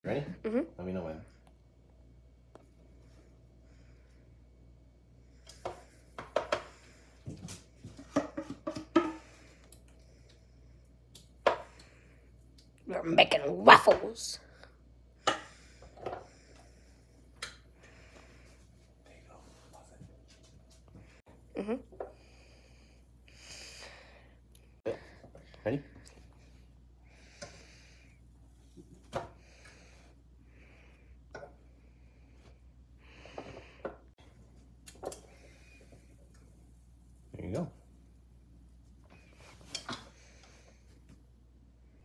Ready? Mm-hmm. Let me know when. We're making waffles. There you go. Pause it. Mm-hmm. Ready?